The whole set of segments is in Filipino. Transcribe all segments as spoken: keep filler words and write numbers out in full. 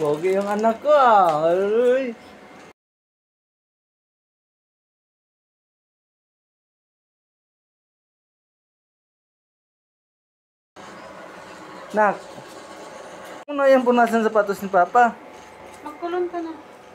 Pogi yung anak ko ah. Ay. Nak, ano yung punasan sapatos ni Papa? Magkulon ka na.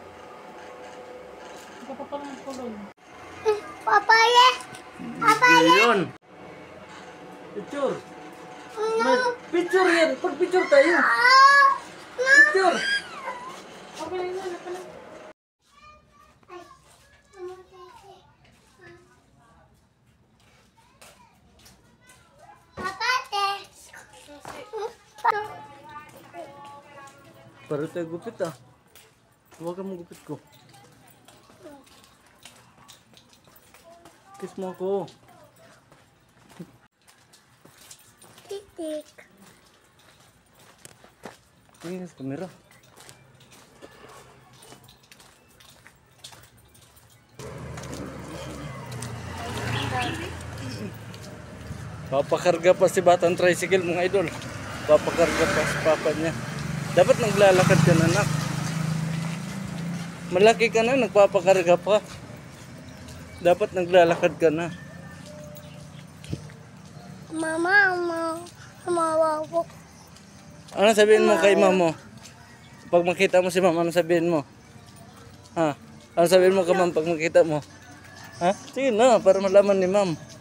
Hindi ka pa magkulon. Papaya! Papaya! Yun. Picture. May picture yan. Pag-picture tayo. Picture. Okay na yun. Naka lang. Para tayo gupit ah. Huwag ka mong gupit ko. Kiss mo ako. Titik. Tingin sa camera. Papakarga pa si Batang Tricycle mga idol. Papakarga pa si Papa niya. Dapat naglalakad ka na, anak. Malaki ka na, nagpapakarga pa. Dapat naglalakad ka na. Mama, mama, mama, mama. Ano sabihin mo kay mama? Pag makita mo si mama, ano sabihin mo? Ha? Ano sabihin mo ka ma'am pag makita mo? Ha? Sige na, para malaman ni ma'am.